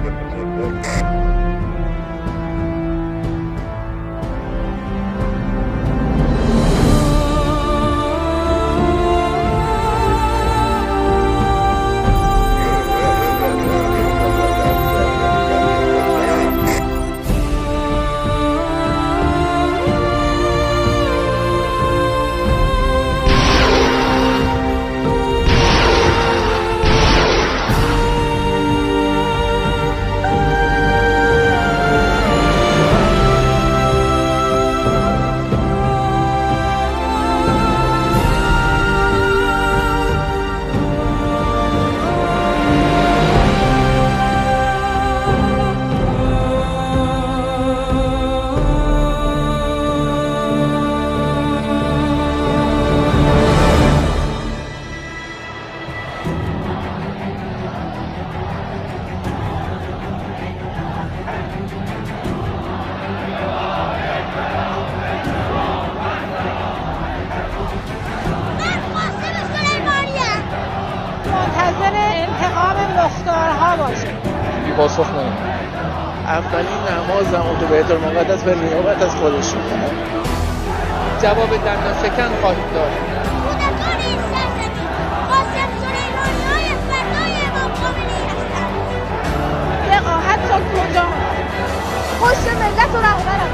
پاسخ نمیده. اولین نمازم رو تو بیت المقدس به نیابت از خودش میکنه. جواب دندان شکن خواهید داد. کودکان این سرزمین قاسم سلیمانی‌های فردای امام خمینی هستند. وقاحت تا کجا؟ پشت ملت و رهبرم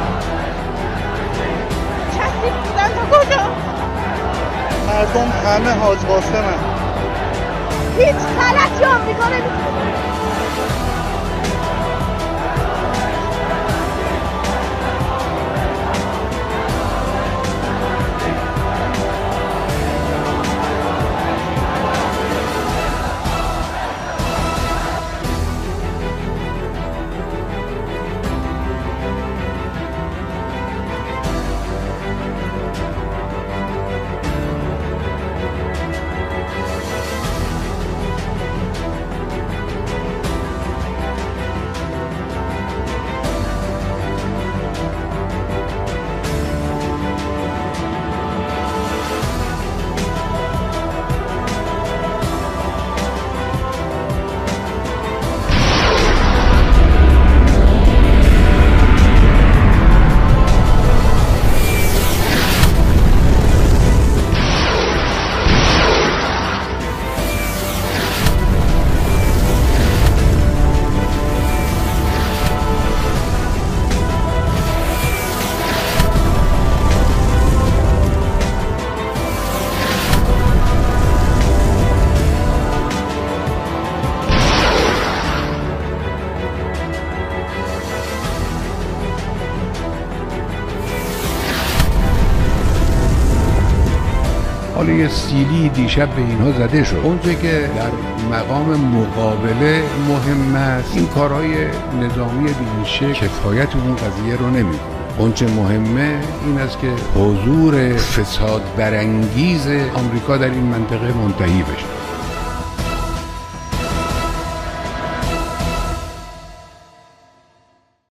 کسی بودن تا کجا؟ مردم همه حاج قاسمن. هیچ غلطی آمریکا نمی‌کنه. حالا یه سیلی دیشب به اینها زده شد. اونچه که در مقام مقابله مهم است این کارهای نظامی به این شکل کفایت اون قضیه رو نمی‌کنه. اونچه مهمه این است که حضور فساد برانگیز آمریکا در این منطقه منتهی بشه.